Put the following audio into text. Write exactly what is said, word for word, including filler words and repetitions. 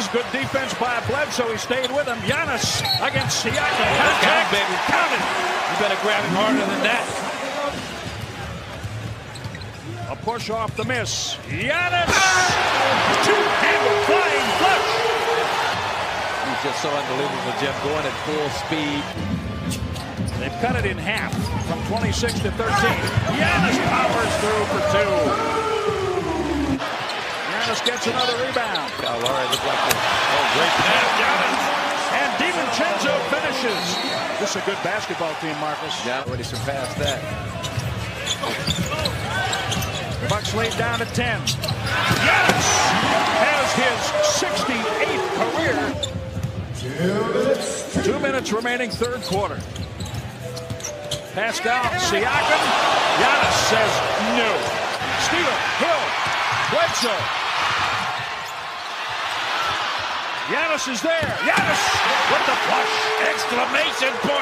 Good defense by Bledsoe. He stayed with him. Giannis against Siakam. Count, baby. Count it. You better grab him harder than that. A push off the miss. Giannis. Two-handed flying flush. He's just so unbelievable, Jim, going at full speed. They've cut it in half from twenty-six to thirteen. Giannis powers through for two. Giannis gets another rebound. Kyle Lowry looks like a oh, great pass. Giannis. And DiVincenzo finishes. This is a good basketball team, Marcus. Yeah, already surpassed that. Bucks laid down at ten. Giannis has his sixty-eighth career. Two minutes remaining, third quarter. Passed out, Siakam. Giannis says no. Steal, Hill, Bledsoe. Giannis is there. Giannis with the flush. Exclamation point.